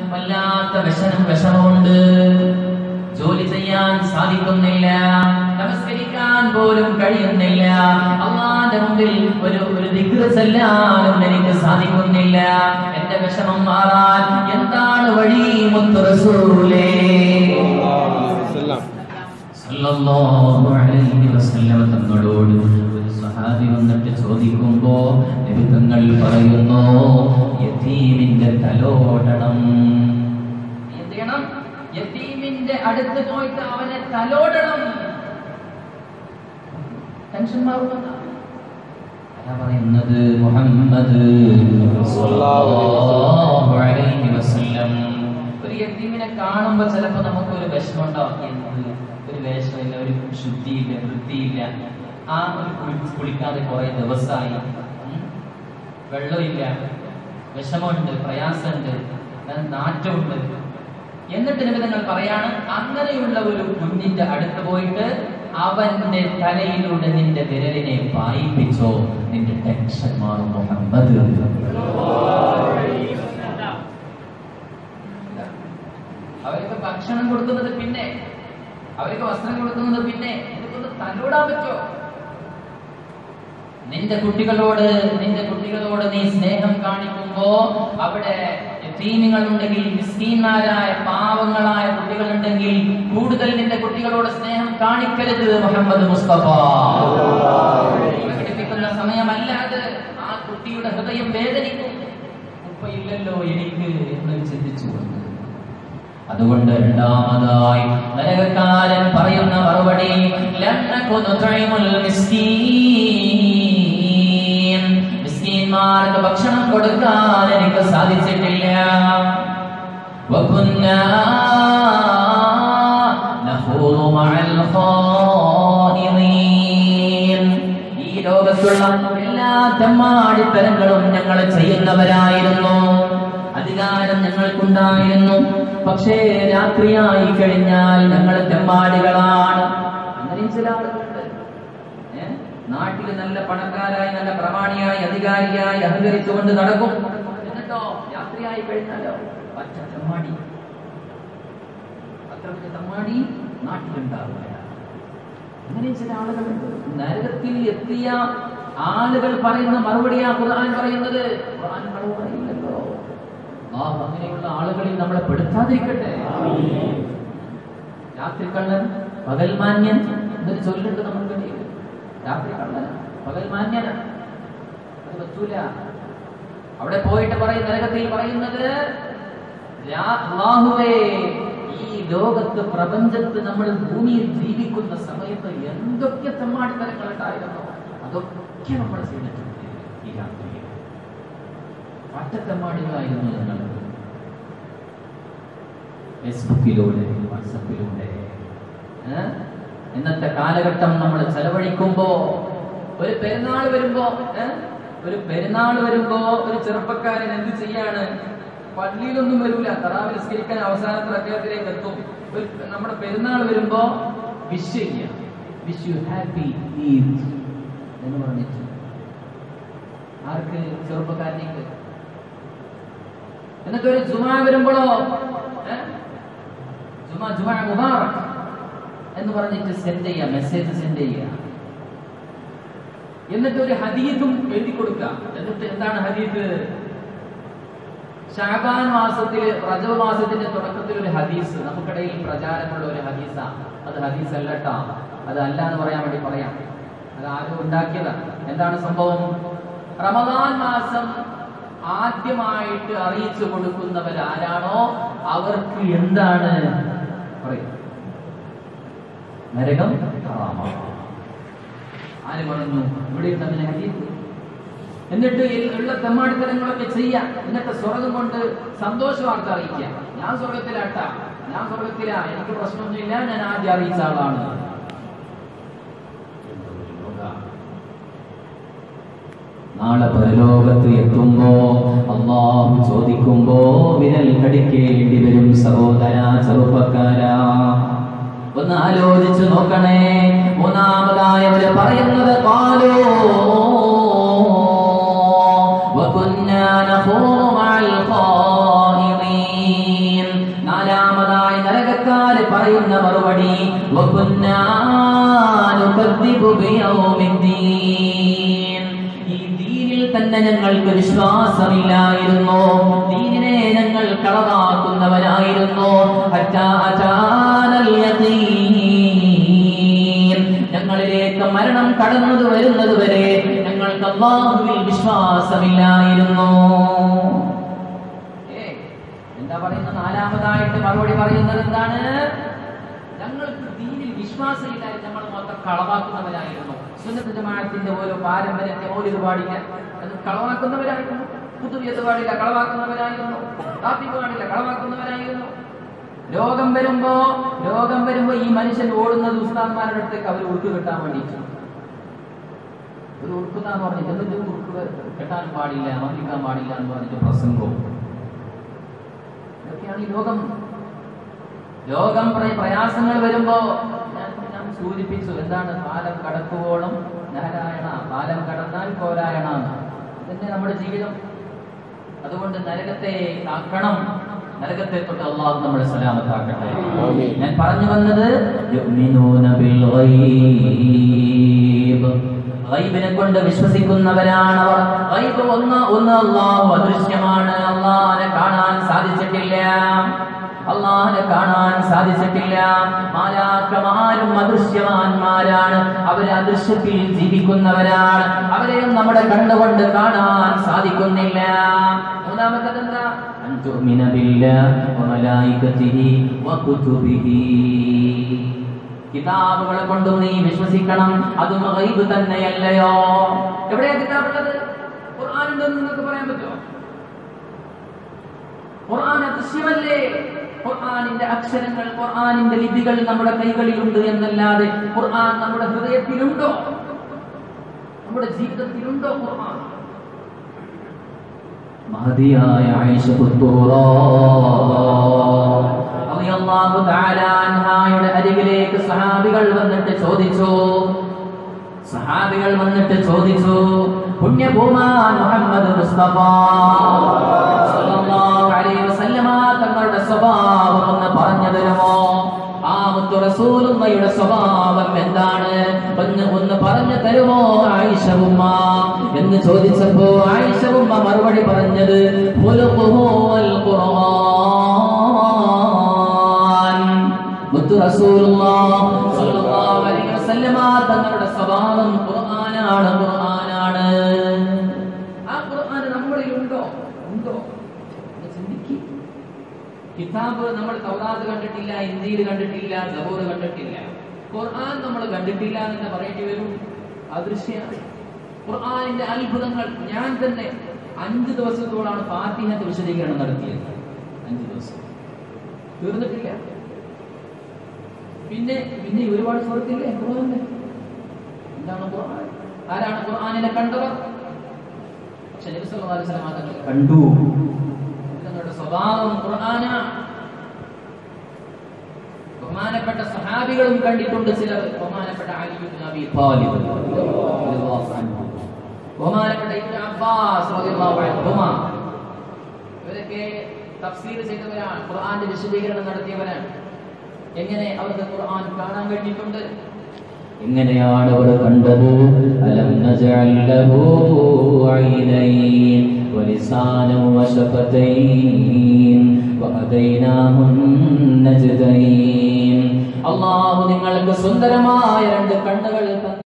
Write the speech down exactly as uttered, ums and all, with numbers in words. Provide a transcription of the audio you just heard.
വല്ലാത്ത വിഷമം വിഷമമുണ്ട്. ജോലി ചെയ്യാൻ സാധിക്കുന്നില്ല, നമസ്കരിക്കാൻ പോലും കഴിയുന്നില്ല, അല്ലാഹുവിന്റെ മുമ്പിൽ ഒരു ഒരു ദിക്ർ ചൊല്ലാനും എനിക്ക് സാധിക്കുന്നില്ല. എന്റെ വിഷമം മാറാൻ എന്താണ് വഴി? മുത്ത് റസൂലേ സല്ലല്ലാഹു അലൈഹി വസല്ലം തങ്ങളോട് ഒരു സ്വഹാബി വന്നിട്ട് ചോദിക്കുമ്പോ നബി തങ്ങൾ പറയുന്നു, യതീമിന്റെ തലോടണം. എന്ത് ചെയ്യണം? യതീമിന്റെ അടുത്ത് പോയിട്ട് അവനെ തലോടണം. ടെൻഷൻ മാറുമെന്നാ പറയുന്നത് മുഹമ്മദ് സല്ലല്ലാഹു അലൈഹി വസല്ലം. ഒരു യതീമിനെ കാണുമ്പോൾ ചിലപ്പോൾ നമുക്കൊരു വിഷമം ഉണ്ടാവും. ഒരു വേഷമില്ല, ഒരു ശുദ്ധിയില്ല, വൃത്തിയില്ല, ആ ഒരു കുളിക്കാതെ കുറെ ദിവസമായി, വെള്ളമില്ല, വിഷമമുണ്ട്, പ്രയാസമുണ്ട്, നാറ്റമുണ്ട്. എന്നിട്ട് നിമിതങ്ങൾ പറയാണ്, അങ്ങനെയുള്ള ഒരു കുഞ്ഞിന്റെ അടുത്ത് പോയിട്ട് അവന്റെ തലയിലൂടെ നിന്റെ വിരലിനെ പായിപ്പിച്ചോ, നിന്റെ ടെൻഷൻ മാറും മുഹമ്മദ്. അവർക്ക് ഭക്ഷണം കൊടുക്കുന്നത് പിന്നെ, അവർക്ക് വസ്ത്രം കൊടുക്കുന്നത് പിന്നെ, ഇതൊന്ന് തലോടാൻ പറ്റോ? നിന്റെ കുട്ടികളോട് നിന്റെ കുട്ടികളോട് നീ സ്നേഹം കാണിക്കുമ്പോ അവിടെ യതീമുകളുണ്ടെങ്കിൽ, മിസ്കീന്മാരായ പാവങ്ങളായ കുട്ടികളുണ്ടെങ്കിൽ കൂടുതൽ നിന്റെ കുട്ടികളോട് സ്നേഹം കാണിക്കരുത് മുഹമ്മദ് മുസ്തഫ. പ്രകടിപ്പിക്കുന്ന സമയമല്ലാതെ ആ കുട്ടിയുടെ ഹൃദയം വേദനിക്കും. ഉപ്പയില്ലല്ലോ എനിക്ക് എന്ന് ചിന്തിച്ചു. അതുകൊണ്ട് രണ്ടാമതായി നരകക്കാരൻ പറയുന്ന മറുപടി, മിസ്കീന്മാർക്ക് ഭക്ഷണം കൊടുക്കാൻ എനിക്ക് സാധിച്ചിട്ടില്ല. ഈ ലോകത്തുള്ള എല്ലാ തെമ്മാടിത്തരങ്ങളും ഞങ്ങൾ ചെയ്യുന്നവരായിരുന്നു, അധികാരം ഞങ്ങൾക്കുണ്ടായിരുന്നു. പക്ഷേ രാത്രിയായി കഴിഞ്ഞാൽ ഞങ്ങൾ തെമ്മാടികളാണ്. അങ്ങനെയും ചില ആളുകളുണ്ട്. ഏഹ് നാട്ടിൽ നല്ല പണക്കാരായി, നല്ല പ്രമാണിയായി, അധികാരിയായി അഹങ്കരിച്ചുകൊണ്ട് നടക്കും. എന്നിട്ടോ രാത്രിയായി കഴിഞ്ഞാലോ പച്ച തെമ്മാടി. അത്ര വലിയ തെമ്മാടി നാട്ടിലുണ്ടാവുക. അങ്ങനെയും ചില ആളുകളുണ്ട്. നരകത്തിൽ എത്തിയ ആളുകൾ പറയുന്ന മറുപടിയാ ഖുർആൻ പറയുന്നത്. ഖുർആൻ കളവ് പറയില്ലല്ലോ. അല്ലാഹു അങ്ങനെയുള്ള ആളുകളിൽ നമ്മളെ പെടുത്താതിരിക്കട്ടെ. രാത്രി കള്ളൻ പകൽ മാന്യൻ എന്നൊരു ചൊല്ലുണ്ട് നമുക്കിടയിൽ. രാത്രി കള്ളൻ പകൽ മാന്യൻ, അത് പറ്റൂല. അവിടെ പോയിട്ട് പറയും, നരകത്തിൽ പറയുന്നത്, അല്ലാഹുവേ ഈ ലോകത്ത് പ്രപഞ്ചത്ത് നമ്മൾ ഭൂമിയിൽ ജീവിക്കുന്ന സമയത്ത് എന്തൊക്കെ തെമ്മാടിത്തരങ്ങൾ ഉണ്ടായിരുന്നു, അതൊക്കെ നമ്മൾ ചെയ്തിട്ടുണ്ട്. ഈ രാത്രി പട്ടത്തെമ്മാടികളായിരുന്നു ഞങ്ങൾ. ഫേസ്ബുക്കിലൂടെ, വാട്സപ്പിലൂടെ ഇന്നത്തെ കാലഘട്ടം നമ്മൾ ചെലവഴിക്കുമ്പോ, ഒരു പെരുന്നാൾ വരുമ്പോ ഒരു പെരുന്നാൾ വരുമ്പോ ഒരു ചെറുപ്പക്കാരൻ എന്ത് ചെയ്യാണ്? പള്ളിയിലൊന്നും വരൂല, തറാവി നിസ്കരിക്കാൻ അവസാനത്തെ റക്അത്തിലേക്ക് എത്തും. ഒരു നമ്മുടെ പെരുന്നാൾ വരുമ്പോ വിഷ് ചെയ്യാം, വിഷ് യു ഹാപ്പി ഈദ് എന്ന് പറഞ്ഞിട്ട്. ആർക്ക്? ചെറുപ്പക്കാരനേക്ക്. എന്നിട്ട് ഒരു ജുമാ വരുമ്പോഴോ ജുമാ ജുമാ മുബാറക് എന്ന് പറഞ്ഞിട്ട് സെൻഡ് ചെയ്യാം, മെസ്സേജ് സെൻഡ് ചെയ്യാം. എന്നിട്ട് ഒരു ഹദീസും എഴുതി കൊടുക്കാം. എന്നിട്ട് എന്താണ് ഹദീസ്? ശഅബാൻ മാസത്തില്, റജബ് മാസത്തിന്റെ തുടക്കത്തിൽ ഒരു ഹദീസ് നമുക്കിടയിൽ പ്രചാരമുള്ള ഒരു ഹദീസാ. അത് ഹദീസ് അല്ലട്ടാ, അത് അല്ല എന്ന് പറയാൻ വേണ്ടി പറയാം. അത് ആരും ഉണ്ടാക്കിയതാണ്. എന്താണ് സംഭവം? റമദാൻ മാസം ആദ്യമായിട്ട് അറിയിച്ചു കൊടുക്കുന്നവരാരാണോ അവർക്ക് എന്താണ് പറയും? നരകം ഹറാമാണ്. ആര് പറഞ്ഞു? ഇവിടെ ഉണ്ടതിന് ഹദീസ്. എന്നിട്ട് ഉള്ള തെമ്മാടിത്തരങ്ങളൊക്കെ ചെയ്യാം. എന്നിട്ട് സ്വർഗം കൊണ്ട് സന്തോഷ വാർത്ത അറിയിക്കാം. ഞാൻ സ്വർഗത്തിലാട്ടാ, ഞാൻ സ്വർഗത്തിലാ, എനിക്ക് പ്രശ്നമൊന്നുമില്ല, ഞാൻ ആദ്യം അറിയിച്ച ആളാണ്. നാളെ പരലോകത്ത് എത്തുമ്പോ അല്ലാഹു ചോദിക്കുമ്പോ വിരൽ കടിക്കേണ്ടി വരും. സഹോദരാ, ചെറുപ്പക്കാരാ, ഒന്ന് ആലോചിച്ചു നോക്കണേ. മൂന്നാമതായവര് പറയുന്നത്, ഖാലൂ വകുന്നാ നഖൂദു മഅൽ ഖായിദീൻ. മറുപടി വകുന്നാ നുകദ്ദിബു ബിയൗമിദ്ദീൻ. ഈ ദീനിൽ തന്നെ ഞങ്ങൾക്ക് വിശ്വാസമില്ലായിരുന്നു, ദീനിനെ ഞങ്ങൾ കളവാക്കുന്നവരായിരുന്നു. ഹത്താ അതാനൽ യഖീൻ, ഞങ്ങളിലേക്ക് മരണം കടന്നു വരുന്നത് വരെ ഞങ്ങൾക്ക് അല്ലാഹുവിൽ വിശ്വാസമില്ലായിരുന്നു. എന്താ പറയുന്ന നാലാമതായിട്ട് മറുപടി പറയുന്നത് എന്താണ്? ഞങ്ങൾക്ക് ദീനിൽ വിശ്വാസമില്ലായിരുന്നു, നമ്മൾ മൊത്തം കളവാക്കുന്നവരായിരുന്നു. സുന്നത്ത് ജമാഅത്തിന്റെ ഓരോ പാരമ്പര്യത്തെ മൗലിദ് പാടില്ല, അത് കളവാക്കുന്നവരായിരുന്നു. പുതുവിയത് പാടില്ല, കളവാക്കുന്നവരായിരുന്നു. റാത്തീബ് പാടില്ല, കളവാക്കുന്നവരായിരുന്നു. രോഗം വരുമ്പോ രോഗം വരുമ്പോ ഈ മനുഷ്യൻ ഓടുന്നത് ഉസ്താദ്മാരുടെ അടുത്തേക്ക് അവർ ഉറുക്ക് കെട്ടാൻ വേണ്ടിയിട്ട്. ഒരു ഉറുക്കുന്നാന്ന് പറഞ്ഞിട്ട് എന്നിട്ട് ഉറുക്ക് കെട്ടാൻ പാടില്ല, മന്ത്രിക്കാൻ പാടില്ല എന്ന് പറഞ്ഞിട്ട് പ്രസംഗവും. ഇതൊക്കെയാണ് ഈ രോഗം. രോഗം പ്രയാസങ്ങൾ വരുമ്പോ ഞാൻ ഞാൻ സൂചിപ്പിച്ചു, എന്താണ് പാലം കടക്കുവോളം നാരായണ, പാലം കടന്നാൽ കോരായണ. ഇതന്നെ നമ്മുടെ ജീവിതം. അതുകൊണ്ട് നരകത്തെ കാക്കണം, നരകത്തെ തൊട്ട് അല്ലാഹു നമ്മളെ സലാമത്താക്കട്ടെ. ഞാൻ പറഞ്ഞു വന്നത് യുഅ്മിനൂന ബിൽ ഗൈബ്, ഗൈബിനെ കൊണ്ട് വിശ്വസിക്കുന്നവരാണ് അവർ. ഗൈബ് ഒന്ന് ഒന്ന് അല്ലാഹു അദൃശ്യമാണ്, അല്ലാഹുവിനെ കാണാൻ സാധിച്ചിട്ടില്ല, അല്ലാഹുവിനെ കാണാൻ സാധിച്ചിട്ടില്ല. മാലാഖമാരും അദൃശ്യവാന്മാരാണ്, അവരെ അദൃശ്യത്തിൽ ജീവിക്കുന്നവരാണ്, അവരെയും നമ്മുടെ കണ്ണുകൊണ്ട് കാണാൻ സാധിക്കുന്നില്ല. മൂന്നാമത്തത് എന്താ? അൻ തുഅ്മിന ബില്ലാഹി വമലായികതിഹി വകുതുബിഹി, കിതാബുകളെ കൊണ്ട് നീ വിശ്വസിക്കണം, അതും ഗൈബ് തന്നെയല്ലയോ? എവിടെയാ കിതാബുള്ളത്? ഖുർആൻ ഉണ്ടെന്ന് നിങ്ങൾക്ക് പറയാൻ പറ്റുമോ? ഖുർആൻ അദൃശ്യമല്ലേ? ഖുർആനിന്റെ അക്ഷരങ്ങൾ, ഖുർആനിന്റെ ലിപികൾ നമ്മുടെ കൈകളിലുണ്ട് എന്നല്ലാതെ ഖുർആൻ നമ്മുടെ ഹൃദയത്തിലുണ്ടോ? നമ്മുടെ ജീവിതത്തിലുണ്ടോ ഖുർആൻ? മഹദിയായ ആയിഷ റളിയല്ലാഹു തആല അൻഹായുടെ അരികിലേക്ക് സഹാബികൾ വന്നിട്ട് ചോദിച്ചു സഹാബികൾ വന്നിട്ട് ചോദിച്ചു പുണ്യഭൂമാൻ മുഹമ്മദ് മുസ്തഫ സല്ലല്ലാഹു അലൈഹി വസല്ലമ തങ്ങളുടെ സ്വഭാവം ഒന്ന് പറഞ്ഞു തരുമോ? ആ മുത്തു റസൂലുള്ളാഹിയുടെ സ്വഭാവം എന്താണ് ഒന്ന് ഒന്ന് പറഞ്ഞു തരുമോ ആയിഷ ഉമ്മ എന്ന് ചോദിച്ചപ്പോൾ ആയിഷ ഉമ്മ മറുപടി പറഞ്ഞത് ഖുലുഖുഹു വൽ ഖുർആൻ. മുത്തു റസൂലുള്ളാഹി സ്വല്ലല്ലാഹു അലൈഹി വസല്ലമ തങ്ങളുടെ സ്വഭാവം ഖുർആനാണ്, ഖുർആനാണ്. ആ ഖുർആൻ നമ്മളിൽ ഉണ്ടോ? ഉണ്ടോ? ചിന്തിക്ക്. കിതാബ് നമ്മൾ തൗറാത്ത് കണ്ടിട്ടില്ല, ഇൻജീൽ കണ്ടിട്ടില്ല, സബൂർ കണ്ടിട്ടില്ല. ഖുർആൻ നമ്മൾ കണ്ടിട്ടില്ല എന്ന് പറയേണ്ടി വരും. അദൃശ്യമാണ്. ഖുർആനിന്റെ അത്ഭുതങ്ങൾ ഞാൻ തന്നെ അഞ്ച് ദിവസത്തോളാണ് ഫാത്തിഹയുടെ വിശദീകരണം നടത്തിയത്. അഞ്ച് ദിവസം തീർന്നിട്ടില്ല. പിന്നെ പിന്നെ ഒരുപാട് സുഹൃത്തില്ലേ ഖുർആനിലെ. എന്താണ് ഖുർആൻ? ആരാണ് ഖുർആനിനെ കണ്ടവർ? പക്ഷെ നബി സല്ലല്ലാഹു അലൈഹി വസല്ലം തങ്ങൾ കണ്ടു. തങ്ങളുടെ സ്വഭാവം ഖുർആനാണ്. ബഹുമാനപ്പെട്ട സഹാബികളും കണ്ടിട്ടുണ്ട്. ചിലർ ബഹുമാനപ്പെട്ട അലി ഇബ്നു അബീ ത്വാലിബ് റളിയല്ലാഹു അൻഹു, ബഹുമാനപ്പെട്ട ഇബ്നു അബ്ബാസ് റളിയല്ലാഹു അൻഹുമാ, ഇവരൊക്കെ തഫ്സീർ ചെയ്തവരാണ്, ഖുർആന്റെ വിശദീകരണം നടത്തിയവരാണ്. എങ്ങനെ അവർക്ക് ഖുർആൻ കാണാൻ കഴിഞ്ഞിട്ടുണ്ട്? എങ്ങനെയാണ് അവർ കണ്ടത്? അലം നജഅൽ ലഹു ഐനൈൻ വലിസാനൻ വശഫതൈൻ വഹദൈനാഹുൻ നജ്ദൈൻ. അല്ലാഹു നിങ്ങൾക്ക് സുന്ദരമായ രണ്ട് കണ്ണുകൾ